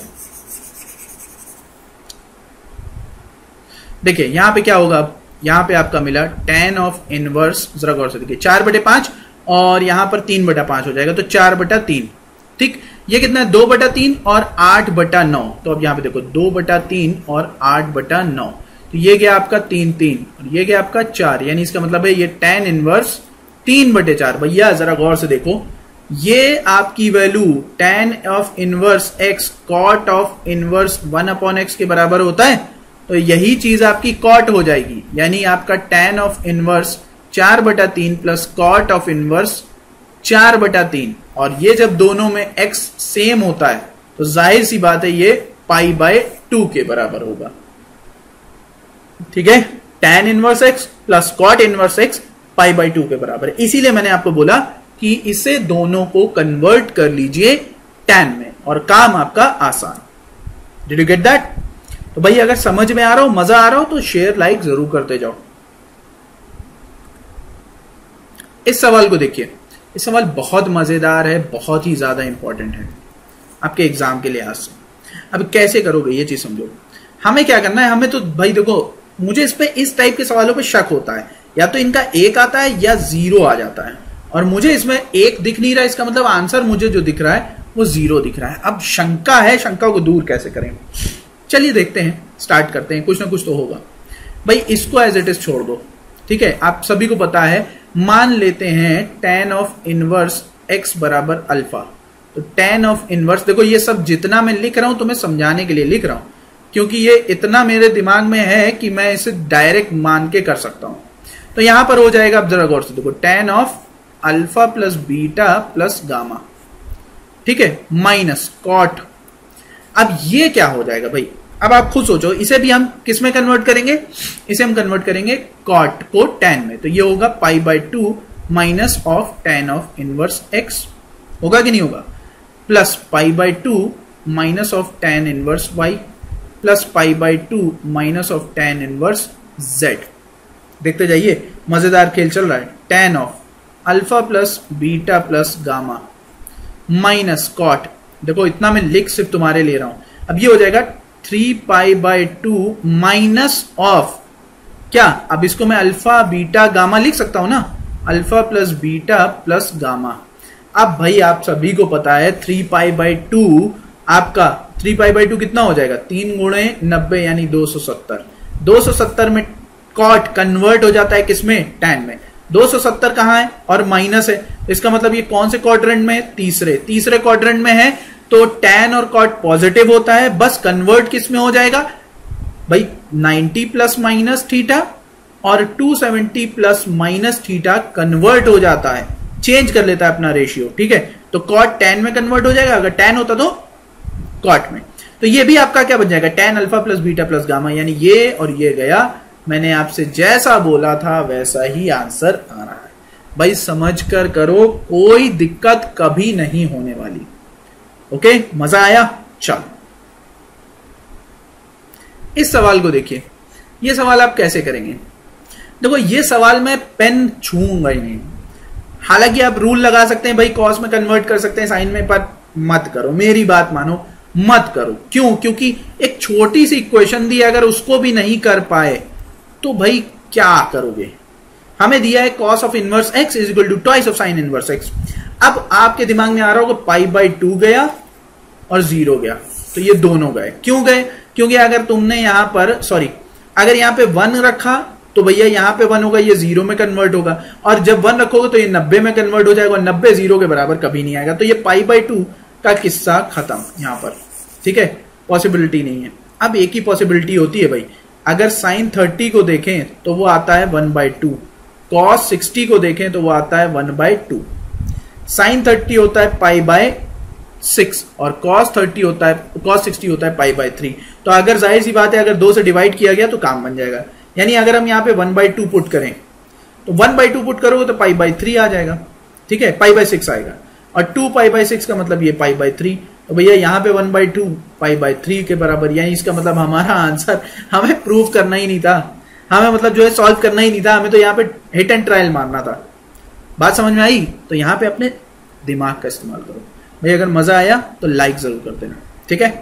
देखिए यहां पे क्या होगा, यहां पे आपका मिला tan ऑफ इनवर्स, जरा गौर से देखिए 4/5 और यहां पर 3/5 हो जाएगा तो 4/3। ठीक, ये कितना है 2/3 और 8/9। तो अब यहां पे देखो 2/3 और 8/9, तो ये गया आपका 3 और ये गया आपका 4, यानी इसका मतलब है ये tan इनवर्स 3/4। भैया जरा गौर से देखो, ये आपकी value tan of inverse x cot of inverse 1/x के बराबर होता है, तो यही चीज आपकी कॉट हो जाएगी, यानी आपका tan of inverse 4/3 plus cot of inverse 4/3। और ये जब दोनों में x सेम होता है तो जाहिर सी बात है ये π/2 के बराबर होगा। ठीक है, tan inverse x plus cot inverse x π/2 के बराबर है। इसीलिए मैंने आपको बोला कि इसे दोनों को कन्वर्ट कर लीजिए tan में और काम आपका आसान। Did you get that? तो भाई अगर समझ में आ रहा हो, मजा आ रहा हो तो शेयर लाइक जरूर करते जाओ। इस सवाल को देखिए, इस सवाल बहुत मजेदार है, बहुत ही ज्यादा इंपॉर्टेंट है आपके एग्जाम के लिहाज से। अब कैसे करोगे ये चीज समझो। हमें क्या करना है, हमें तो भाई देखो, मुझे इस टाइप के सवालों पे शक होता है, या तो इनका 1 आता है या 0 आ जाता है, और मुझे इसमें 1 दिख नहीं रहा, इसका मतलब आंसर मुझे जो दिख रहा है वो 0 दिख रहा है। अब शंका है, शंका को दूर कैसे करें, चलिए देखते हैं, स्टार्ट करते हैं। कुछ ना कुछ तो होगा भाई, इसको एज इट इज छोड़ दो। ठीक है, आप सभी को पता है, मान लेते हैं tan ऑफ इनवर्स x बराबर अल्फा। तो tan ऑफ इनवर्स, देखो ये सब जितना मैं लिख रहा हूं तो मैं समझाने के लिए लिख रहा हूं, क्योंकि ये इतना मेरे दिमाग में है कि मैं इसे डायरेक्ट मान के कर सकता हूं। तो यहां पर हो जाएगा, अब जरा गौर से देखो, tan of alpha plus beta plus gamma, ठीक है, माइनस कॉट। अब ये क्या हो जाएगा भाई, अब आप खुद सोचो, इसे भी हम किस में कन्वर्ट करेंगे, इसे हम कन्वर्ट करेंगे कॉट को tan में, तो ये होगा π/2 minus of tan of inverse x, होगा कि नहीं होगा, plus π/2 minus of tan inverse y plus π/2 minus of tan inverse z। देखते जाइए, मजेदार खेल चल रहा है। tan of alpha plus beta plus gamma minus cot, देखो इतना मैं लिख सिर्फ तुम्हारे ले रहा हूं। अब ये हो जाएगा 3π/2 माइनस ऑफ क्या, अब इसको मैं अल्फा बीटा गामा लिख सकता हूं ना, alpha plus beta plus gamma. अब भाई आप सभी को पता है 3π/2 आपका 3π/2 कितना हो जाएगा, 3 गुणे 90 यानी 270। 270 में कॉट कन्वर्ट हो जाता है किसमें, tan में। 270 कहां है और माइनस है, इसका मतलब ये कौन से क्वाड्रेंट में है, तीसरे क्वाड्रेंट में है, तो tan और cot पॉजिटिव होता है, बस कन्वर्ट किस में हो जाएगा भाई, 90 प्लस माइनस थीटा और 270 प्लस माइनस थीटा कन्वर्ट हो जाता है, चेंज कर लेता है अपना रेशियो। ठीक है, तो cot tan में कन्वर्ट हो जाएगा, अगर tan होता तो cot में। तो ये भी आपका क्या बन जाएगा, tan alpha plus beta plus gamma, यानी ये और ये गया। मैंने आपसे जैसा बोला था वैसा ही आंसर आ रहा है भाई, समझ कर करो, कोई दिक्कत कभी नहीं होने वाली। ओके, मजा आया? चलो इस सवाल को देखिए, ये सवाल आप कैसे करेंगे। देखो ये सवाल मैं पेन छूंगा ही नहीं, हालांकि आप रूल लगा सकते हैं भाई, कॉस में कन्वर्ट कर सकते हैं साइन में, पर मत करो, मेरी बात मानो, मत करो। क्यों? क्योंकि एक छोटी सी इक्वेशन दी, अगर उसको भी नहीं कर पाए तो भाई क्या करोगे। हमें दिया है cos of inverse x is equal to twice of sine inverse x। अब आपके दिमाग में आ रहा होगा पाई बाई 2 गया और 0 गया, तो ये दोनों गए। क्यों गए? क्योंकि अगर तुमने यहां पर अगर यहां पे 1 रखा तो भैया यहां पे 1 होगा, ये 0 में कन्वर्ट होगा, और जब 1 रखोगे तो ये 90 में कन्वर्ट हो जाएगा, और 90 0 के बराबर कभी नहीं आएगा। तो ये पाई बाई 2 का किस्सा खत्म यहां पर, ठीक है, पॉसिबिलिटी नहीं है। अब एक ही पॉसिबिलिटी होती है भाई, अगर साइन 30 को देखें तो वो आता है 1/2, कॉस 60 को देखें तो वो आता है 1/2। साइन 30 होता है पाई बाय 6 और कॉस 60 होता है पाई बाय 3। तो अगर जाहिर सी बात है अगर 2 से डिवाइड किया गया तो काम बन जाएगा। यानी अगर हम यहाँ पे 1/2 पुट करें तो 1/2 पुट करोगे तो पाई बाय 3 आ जाएगा, ठीक है, पाई बाय 6 आएगा, और 2 पाई बाय 6 का मतलब ये पाई बाय 3। तो भैया यहाँ पे 1/2 पाई बाय 3 के बराबर, यानी इसका मतलब हमारा आंसर हमें प्रूव करना ही नहीं था, हमें मतलब जो है सॉल्व करना ही नहीं था, हमें तो यहाँ पे हिट एंड ट्रायल मारना था। बात समझ में आई? तो यहाँ पे अपने दिमाग का इस्तेमाल करो भाई। अगर मजा आया तो लाइक जरूर कर देना, ठीक है।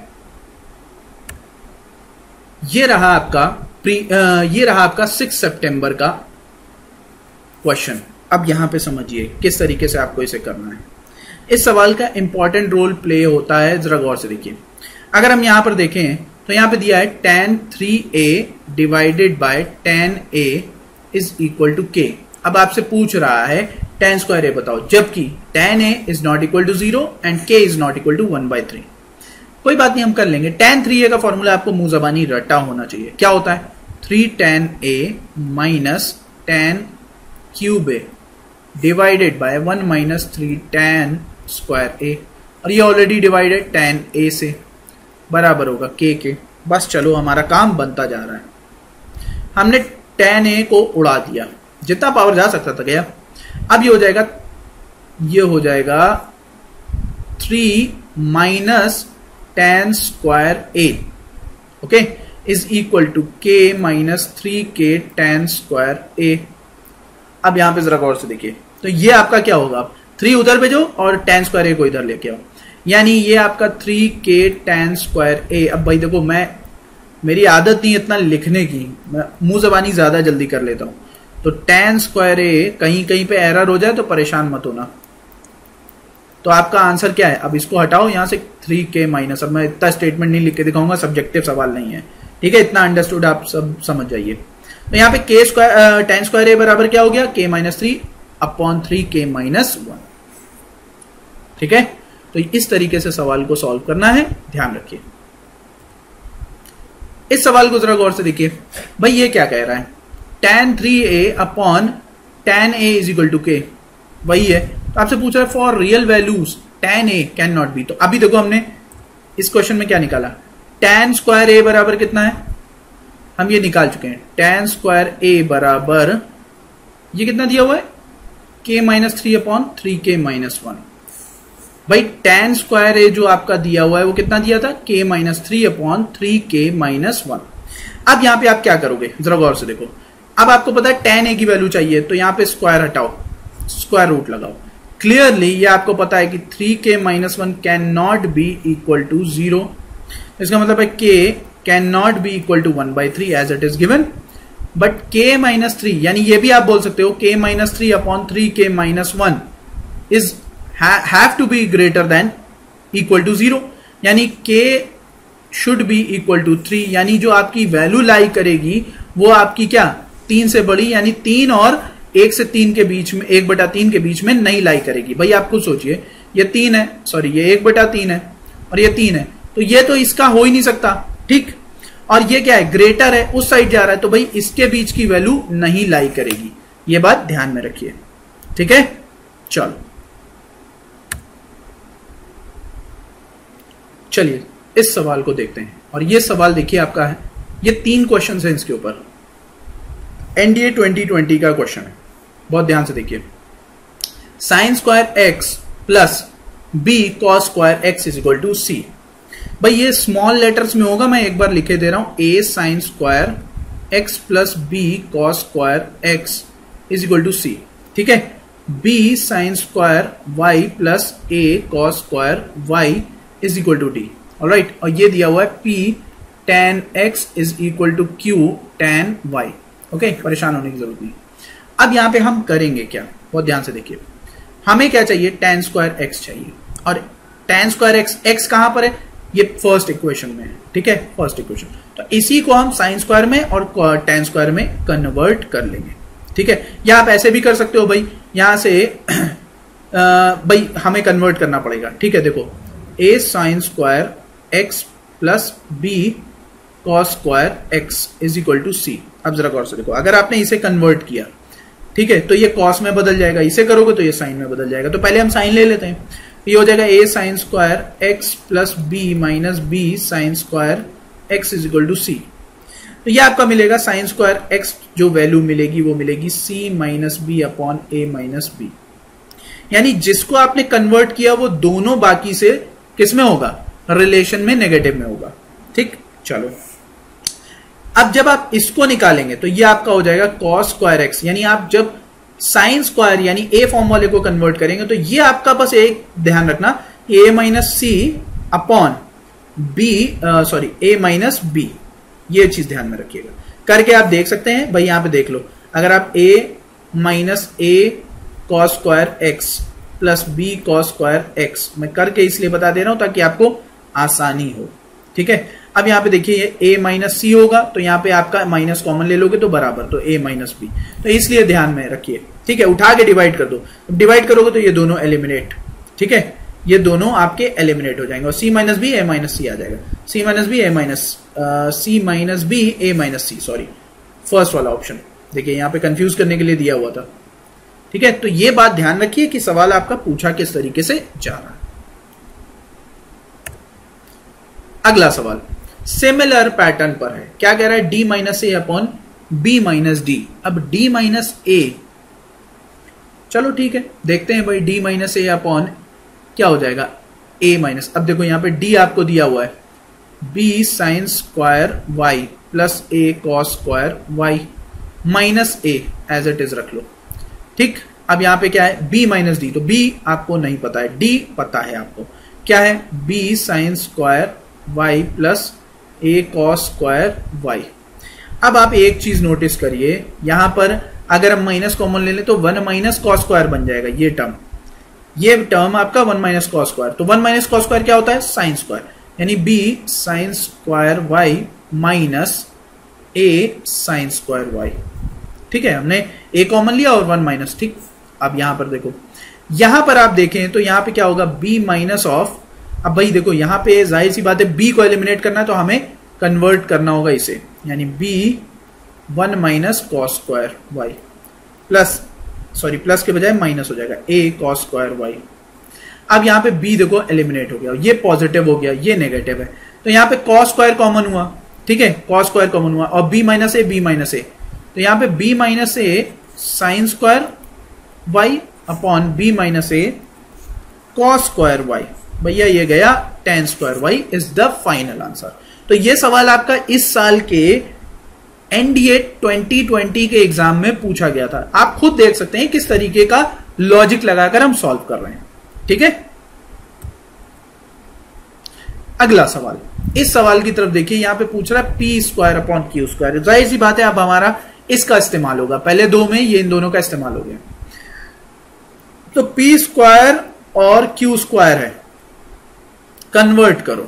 ये रहा आपका 6 सितंबर का क्वेश्चन। अब यहां पे समझिए किस तरीके से आपको इसे करना है। इस सवाल का इंपॉर्टेंट रोल प्ले होता है, जरा गौर से देखिए। अगर हम यहां पर देखें तो यहां पे दिया है tan 3a divided by tan a is equal to k। अब आपसे पूछ रहा है tan स्क्वायर a बताओ, जबकि tan a is not equal to 0 and k is not equal to 1/3। कोई बात नहीं, हम कर लेंगे। tan 3a का फॉर्मूला आपको मुंह जबानी रटा होना चाहिए। क्या होता है? 3 tan a minus tan cube a divided by 1 minus 3 tan square a, और ये ऑलरेडी डिवाइडेड tan a से बराबर होगा k के। बस चलो हमारा काम बनता जा रहा है। हमने tan a को उड़ा दिया, जितना पावर जा सकता था गया। अब ये हो जाएगा 3 minus tan square a, okay, is equal to k minus 3k tan square a। अब यहां पे जरा गौर से देखिए, तो ये आपका क्या होगा? आप 3 उधर भेजो और tan स्क्वायर a को इधर लेके आओ, यानी ये आपका 3k tan स्क्वायर a। अब भाई देखो, मेरी आदत नहीं इतना लिखने की, मैं मुंह जबानी ज्यादा जल्दी कर लेता हूं। तो tan स्क्वायर a कहीं कहीं पे एरर हो जाए तो परेशान मत होना। तो आपका आंसर क्या है? अब इसको हटाओ यहां से 3k माइनस। अब मैं इतना स्टेटमेंट नहीं लिख के दिखाऊंगा, सब्जेक्टिव सवाल नहीं है, ठीक है, इतना अंडरस्टूड आप सब समझ जाइए। तो यहाँ पे tan स्क्वायर a बराबर क्या हो गया? k minus 3 upon 3k minus 1, ठीक है। तो इस तरीके से सवाल को सॉल्व करना है, ध्यान रखिए। इस सवाल को जरा गौर से देखिए भाई, ये क्या कह रहा है? tan 3a upon tan a is equal to k, वही है। तो आपसे पूछ रहा है for real values tan a can not be. तो अभी देखो हमने इस क्वेश्चन में क्या निकाला, tan स्क्वायर a बराबर कितना है, हम ये निकाल चुके हैं। tan स्क्वायर a बराबर ये कितना दिया हुआ है? k minus 3 upon 3k minus 1। भाई tan स्क्वायर a जो आपका दिया हुआ है वो कितना दिया था? k minus 3 upon 3k minus 1। अब यहां पे आप क्या करोगे, जरा गौर से देखो। अब आपको पता है tan a की वैल्यू चाहिए, तो यहां पे स्क्वायर हटाओ, स्क्वायर रूट लगाओ। क्लियरली ये आपको पता है कि 3k minus 1 can not be equal to 0। इसका मतलब है k can not be equal to 1/3 as it is given. But k minus 3, यानी ये भी आप बोल सकते हो k minus 3 upon 3k minus 1 is have to be greater than equal to 0, यानी k should be equal to 3, यानी जो आपकी वैल्यू लाई करेगी वो आपकी क्या 3 से बड़ी, यानी 3 और 1 से 3 के बीच में, 1/3 के बीच में नहीं लाई करेगी। भाई आप खुद सोचिए, ये 3 है, सॉरी ये 1/3 है और ये 3 है, तो ये तो इसका हो ही नहीं सकता, ठीक। और ये क्या है? ग्रेटर है, उस साइड जा रहा है, तो भाई इसके बीच की वैल्यू नहीं लाई करेगी। ये बात ध्यान में रखिए, ठीक है। चलो चलिए इस सवाल को देखते हैं। और ये सवाल देखिए आपका है, ये 3 क्वेश्चन है इसके ऊपर, एनडीए 2020 का क्वेश्चन है, बहुत ध्यान से देखिए। Sine square x plus b cos square x is equal to c. भाई ये स्मॉल लेटर्स में होगा, मैं एक बार लिखे दे रहा हूं, a sine square x plus b cos square x is equal to c, ठीक है। B sine square y plus a cos square y is equal to d, alright. और ये दिया हुआ है p tan x is equal to q tan y, okay, परेशान होने की जरूरत नहीं। अब यहां पे हम करेंगे क्या, बहुत ध्यान से देखिए। हमें क्या चाहिए, tan स्क्वायर x चाहिए, और tan स्क्वायर x कहां पर है, ये फर्स्ट इक्वेशन में है, ठीक है, फर्स्ट इक्वेशन। तो इसी को हम साइन स्क्वायर में और tan स्क्वायर में कन्वर्ट कर लेंगे, ठीक है। या आप ऐसे भी कर सकते हो भाई, यहां से भाई हमें कन्वर्ट करना पड़ेगा, ठीक है। देखो a sine square x plus b cos square x is equal to c। अब जरा गौर से देखो, अगर आपने इसे कन्वर्ट किया, ठीक है, तो ये कॉस में बदल जाएगा, इसे करोगे तो ये साइन में बदल जाएगा। तो पहले हम साइन ले लेते हैं, ये हो जाएगा a sine square x plus b minus b sine square x is equal to c। तो ये आपका मिलेगा साइन स्क्वायर x, जो वैल्यू मिलेगी वो मिलेगी c minus B upon a minus b. यानी जिसको आपने कन्वर्ट किया वो दोनों बाकी से किस में होगा, रिलेशन में नेगेटिव में होगा, ठीक। चलो अब जब आप इसको निकालेंगे तो ये आपका हो जाएगा कॉस स्क्वायर एक्स, यानी आप जब साइन स्क्वायर यानी ए फॉर्म वाले को कन्वर्ट करेंगे तो ये आपका बस एक ध्यान रखना, a minus C upon b, sorry a minus b, ये चीज ध्यान में रखिएगा। करके आप देख सकते हैं भाई, यहां पे देख लो, अगर आप a minus a cos square x plus b cos square x, मैं करके इसलिए बता दे रहा हूं ताकि आपको आसानी हो, ठीक है। अब यहाँ पे देखिए ये a माइनस सी होगा, तो यहाँ पे आपका माइनस कॉमन ले लोगे तो बराबर, तो a माइनस बी, तो इसलिए ध्यान में रखिए, ठीक है। उठा के डिवाइड कर दो, डिवाइड करोगे तो ये दोनों एलिमिनेट, ठीक है, ये दोनों आपके एलिमिनेट हो जाएंगे और c minus b a minus c आ जाएगा, c minus b a minus c minus b a minus c, sorry first वाला ऑप्शन, देखिए यहाँ पे कंफ्यूज करने के लिए दिया हुआ था, ठीक है। तो ये बात ध्यान रखिए कि सवाल आपका पूछा किस तरीके से जा रहा है। अगला सवाल सिमिलर पैटर्न पर है, क्या कह रहा है, d minus a upon b minus d. अब d माइनस ए, चलो ठीक है, देखते हैं भाई, d माइनस ए अपॉन क्या हो जाएगा, a माइनस, अब देखो यहां पे d आपको दिया हुआ है b sine square y plus a cos square y minus a as it is रख लो, ठीक। अब यहां पे क्या है, b माइनस डी, तो b आपको नहीं पता है, d पता है आपको, क्या है, b sine square y plus a cos square y। अब आप एक चीज नोटिस करिए, यहां पर अगर हम माइनस कॉमन ले लें तो 1 माइनस कॉस स्क्वायर बन जाएगा, ये टर्म आपका 1 माइनस कॉस स्क्वायर, तो 1 माइनस कॉस स्क्वायर क्या होता है, साइन स्क्वायर, यानी b sine square y minus a sine square y, ठीक है। हमने a कॉमन लिया और 1 माइनस, ठीक। अब यहां पर देखो, यहां पर आप देखें तो यहां पे क्या होगा, b माइनस ऑफ, अब भाई देखो यहां पे जाहिर सी बात है b को एलिमिनेट करना है तो हमें कन्वर्ट करना होगा इसे, यानी b 1 minus cos square y plus, sorry plus के बजाय माइनस हो जाएगा, a कॉस स्क्वायर y। अब यहां पे b देखो एलिमिनेट हो गया, ये पॉजिटिव हो गया, ये नेगेटिव है, तो यहां पे कॉस स्क्वायर कॉमन हुआ, ठीक है, कॉस स्क्वायर कॉमन हुआ, और b माइनस ए, तो यहां पे b minus a sine square y upon b minus a cos square y, भैया ये गया tan square y is the final answer. तो ये सवाल आपका इस साल के एनडीए 2020 के एग्जाम में पूछा गया था, आप खुद देख सकते हैं किस तरीके का लॉजिक लगाकर हम सॉल्व कर रहे हैं, ठीक है। अगला सवाल, इस सवाल की तरफ देखिए, यहां पे पूछ रहा है p square upon q square, जाहिर सी बात है अब हमारा इसका इस्तेमाल होगा, पहले दो में ये इन दोनों का इस्तेमाल हो गया, तो पी स्क्वायर और क्यू स्क्वायर है, कन्वर्ट करो,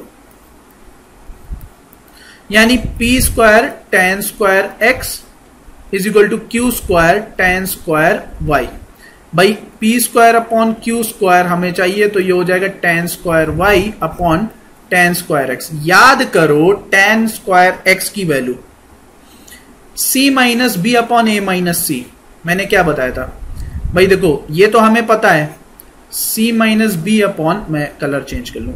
यानी p square tan square x is equal to q square tan square y। भाई p square upon q square हमें चाहिए, तो ये हो जाएगा tan square y upon tan square x। याद करो tan स्क्वायर x की value c minus B upon a minus c, मैंने क्या बताया था भाई, देखो ये तो हमें पता है c माइनस बी अपॉन, मैं कलर चेंज कर लूं,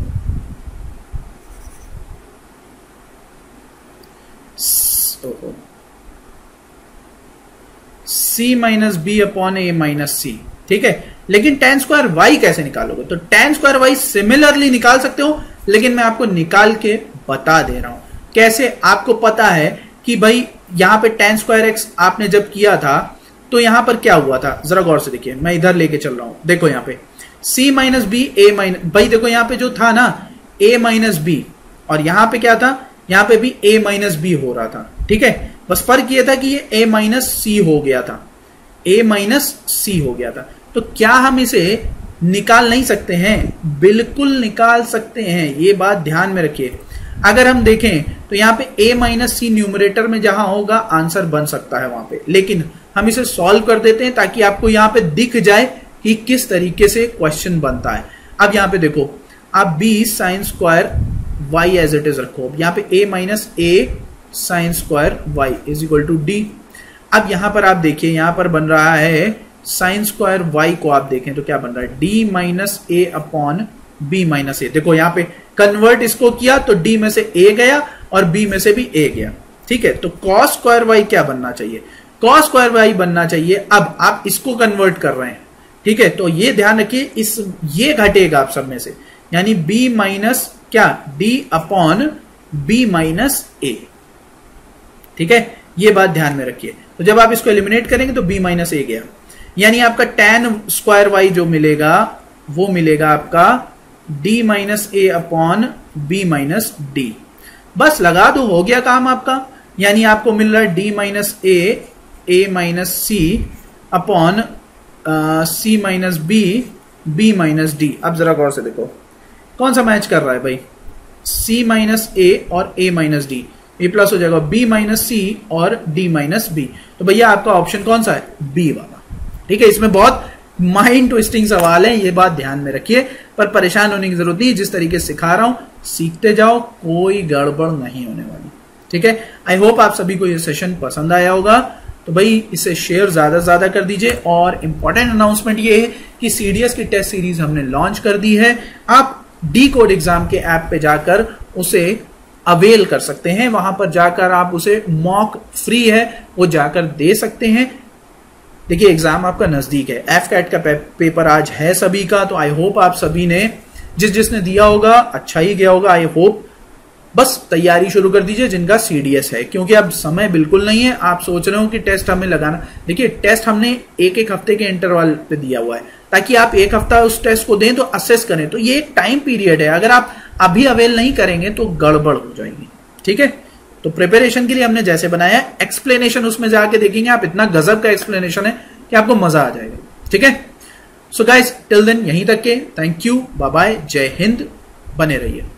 c minus B upon a minus c, ठीक है। लेकिन tan स्क्वायर y कैसे निकालोगे, तो tan स्क्वायर y सिमिलरली निकाल सकते हो, लेकिन मैं आपको निकाल के बता दे रहा हूं कैसे। आपको पता है कि भाई यहां पे tan स्क्वायर x आपने जब किया था तो यहां पर क्या हुआ था, जरा गौर से देखिए, मैं इधर लेके चल रहा हूं, देखो यहां पे c minus b a minus, भाई देखो यहां पे जो था ना a माइनस बी, और यहां पे क्या था, यहां पे भी a माइनस बी हो रहा था, ठीक है। बस फर्क ये था कि ये a माइनस सी हो गया था, a माइनस सी हो गया था। तो तो क्या हम इसे निकाल नहीं सकते हैं? बिल्कुल निकाल सकते हैं, ये बात ध्यान में रखिए। अगर हम देखें तो यहाँ पे a माइनस सी न्यूमरेटर में जहां होगा आंसर बन सकता है वहां पे, लेकिन हम इसे सॉल्व कर देते हैं ताकि आपको यहाँ पे दिख जाए कि किस तरीके से क्वेश्चन बनता है। अब यहाँ पे देखो, आप b sine square y as it is रखो। यहाँ पे a minus a sine square y is equal to d। अब यहां पर आप देखिए, यहां पर बन रहा है साइन स्क्वायर y को आप देखें तो क्या बन रहा है, d minus a upon b minus a। देखो यहाँ पे कन्वर्ट इसको किया तो d में से a गया और b में से भी a गया, ठीक है। तो cos स्क्वायर y क्या बनना चाहिए, cos स्क्वायर y बनना चाहिए। अब आप इसको कन्वर्ट कर रहे हैं, ठीक है, तो ये ध्यान रखिए, ये घटेगा आप सब में से, यानी b माइनस क्या, d upon b minus a, ठीक है, ये बात ध्यान में रखिए। तो जब आप इसको एलिमिनेट करेंगे तो b माइनस a गया, यानी आपका tan स्क्वायर y जो मिलेगा वो मिलेगा आपका d minus a upon b minus d। बस लगा दो, हो गया काम आपका। यानी आपको मिल रहा है d minus a minus c upon c minus b minus d। अब जरा गौर से देखो कौन सा मैच कर रहा है भाई, c माइनस a और a माइनस d, ये प्लस हो जाएगा b माइनस c और d माइनस b। तो भैया आपका ऑप्शन कौन सा है, b वाला, ठीक है। इसमें बहुत माइंड ट्विस्टिंग सवाल है, ये बात ध्यान में रखिए, पर परेशान होने की जरूरत नहीं, जिस तरीके से सिखा रहा हूं सीखते जाओ, कोई गड़बड़ नहीं होने वाली, ठीक है। आई होप आप सभी को ये सेशन पसंद आया होगा, तो भाई इसे शेयर ज्यादा से ज्यादा कर दीजिए। और इंपॉर्टेंट अनाउंसमेंट ये है कि सीडीएस की टेस्ट सीरीज हमने लॉन्च कर दी है, आप डी कोड एग्जाम के ऐप पे जाकर उसे अवेल कर सकते हैं, वहां पर जाकर आप उसे मॉक फ्री है वो जाकर दे सकते हैं। देखिए एग्जाम आपका नजदीक है, एफकैट का पेपर आज है सभी का, तो आई होप आप सभी ने जिसने दिया होगा अच्छा ही गया होगा, आई होप। बस तैयारी शुरू कर दीजिए जिनका सीडीएस है, क्योंकि अब समय बिल्कुल नहीं है। आप सोच रहे हो कि टेस्ट हमें लगाना, देखिए टेस्ट हमने एक हफ्ते के इंटरवल पे दिया हुआ है ताकि आप एक हफ्ता उस टेस्ट को दें तो असेस करें, तो ये एक टाइम पीरियड है, अगर आप अभी अवेल नहीं करेंगे तो गड़बड़ हो जाएगी, ठीक है। तो प्रिपरेशन के लिए हमने जैसे बनाया, एक्सप्लेनेशन उसमें जाके देखेंगे आप, इतना गजब का एक्सप्लेनेशन है कि आपको मजा आ जाएगा, ठीक है। सो गाइस टिल देन यहीं तक के, थैंक यू, बाय बाय, जय हिंद, बने रहिए।